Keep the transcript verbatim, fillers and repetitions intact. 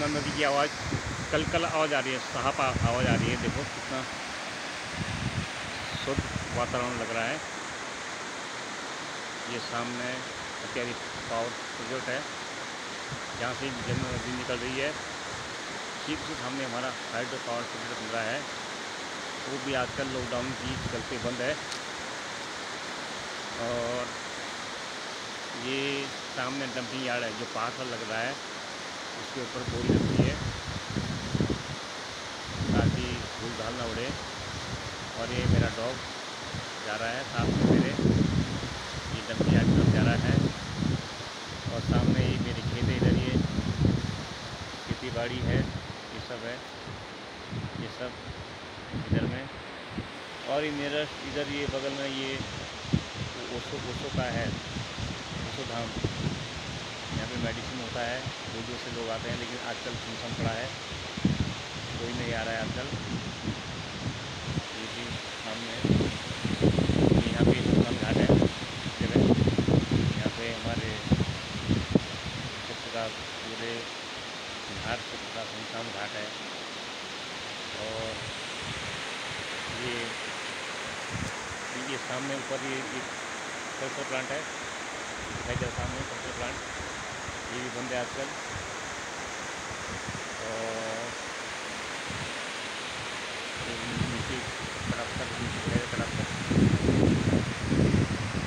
यमुना नदी की आवाज़ कल कल आवाज़ आ रही है, साफ आवाज़ आ रही है। देखो कितना शुद्ध वातावरण लग रहा है। ये सामने अत्याधिक पावर प्रोजेक्ट है जहाँ से यमुना नदी निकल रही है। ठीक से सामने हमारा हाइड्रो पावर प्रोजेक्ट मिल रहा है, वो भी आजकल लॉकडाउन की चलते बंद है। और ये सामने डंपिंग यार्ड है जो पहाड़ पर लग रहा है, उसके ऊपर बोरी रखी है ताकि धूल धाल ना उड़े। और ये मेरा डॉग जा रहा है साथ में मेरे, ये डंपिंग यार्ड की तरफ जा रहा है। और सामने ये मेरे खेत है, इधर ये खेती बाड़ी है, ये सब है, ये सब इधर में। और ये मेरा इधर ये बगल में ये ओसो ओसो का है, ओसो धाम, यहाँ पे मेडिसिन होता है, दूर दूर से लोग आते हैं। लेकिन आजकल सुनसान पड़ा है, कोई नहीं आ रहा है आजकल। ये भी सामने यहाँ पे सुनसान घाट है जगह, यहाँ पे हमारे का पूरे बिहार से पूरा सुनसान घाट है। और ये ये सामने ऊपर ये एक कल्चर प्लांट है, दिखाई दे रहा सामने कल्चर प्लांट, ये भी बंद है आजकल। और